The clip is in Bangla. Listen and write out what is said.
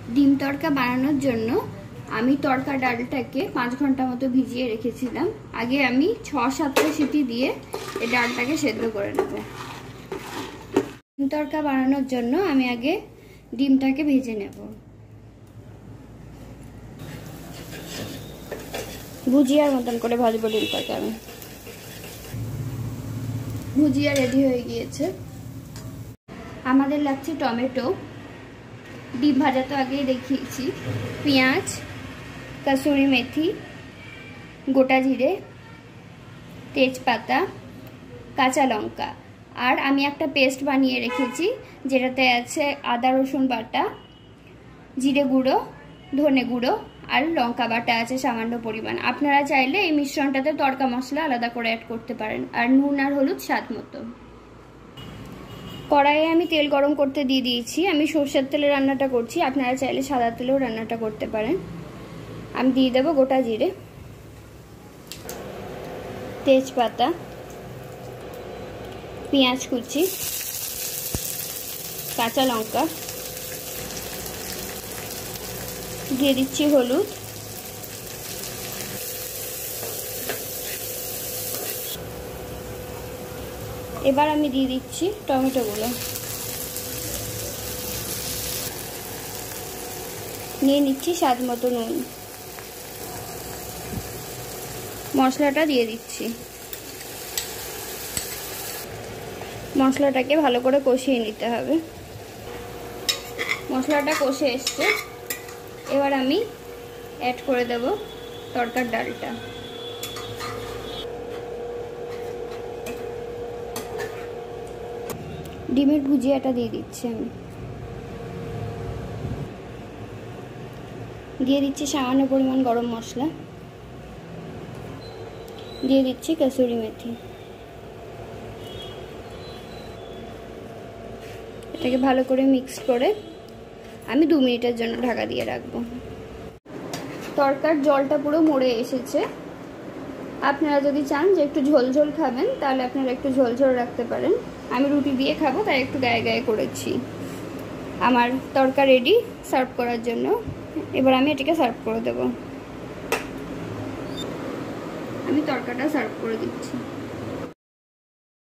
ডিম তড়কা বানানোর জন্য আমি তড়কা ডালটাকে 5 ঘন্টা মতো ভিজিয়ে রেখেছিলাম। আগে আমি 6-7টা সিটি দিয়ে এই ডালটাকে সেদ্ধ করে নেব। ডিম তড়কা বানানোর জন্য আমি আগে ডিমটাকে ভেজে নেব। ভুজিয়ার মতন করে ভাজবো ডিমটাকে। আমি ভুজিয়া রেডি হয়ে গিয়েছে। আমাদের লাগছে টমেটো, ডিম ভাজা তো আগেই দেখিয়েছি, পেঁয়াজ, কসুরি মেথি, গোটা জিরে, তেজপাতা, কাঁচা লঙ্কা, আর আমি একটা পেস্ট বানিয়ে রেখেছি যেটাতে আছে আদা রসুন বাটা, জিরে গুঁড়ো, ধনে গুঁড়ো আর লঙ্কা বাটা আছে সামান্য পরিমাণ। আপনারা চাইলে এই মিশ্রণটাতে তড়কা মশলা আলাদা করে অ্যাড করতে পারেন। আর নুন আর হলুদ স্বাদ মতো। কড়াইয়ে আমি তেল গরম করতে দিয়ে দিয়েছি। আমি সরষের তেলে রান্নাটা করছি, আপনারা চাইলে সাদা তেলেও রান্নাটা করতে পারেন। আমি দিয়ে দেবো গোটা জিরে, তেজপাতা, পেঁয়াজ কুচি, কাঁচা লঙ্কা, দিয়ে দিচ্ছি হলুদ, এবার আমি দিয়ে দিচ্ছি টমেটোগুলো, নিয়ে নিচ্ছি স্বাদ মতো নুন, মশলাটা দিয়ে দিচ্ছি। মশলাটাকে ভালো করে কষিয়ে নিতে হবে। মশলাটা কষে এসছে, এবার আমি অ্যাড করে দেব তড়কার ডালটা। ডিমের ভুজিয়াটা দিয়ে দিচ্ছি। আমি দিয়ে দিচ্ছি সামান্য পরিমাণ গরম মশলা, দিয়ে দিচ্ছি কসুরি মেথি। এটাকে ভালো করে মিক্স করে আমি 2 মিনিটের জন্য ঢাকা দিয়ে রাখবো। তড়কার জলটা পুরো মরে এসেছে। আপনারা যদি চান যে একটু ঝোল ঝোল খাবেন তাহলে আপনারা একটু ঝোল ঝোল রাখতে পারেন। আমি রুটি দিয়ে খাবো তাই একটু গায়ে গায়ে করেছি। আমার তড়কা রেডি সার্ভ করার জন্য। এবার আমি এটাকে সার্ভ করে দেব। আমি তড়কাটা সার্ভ করে দিচ্ছি।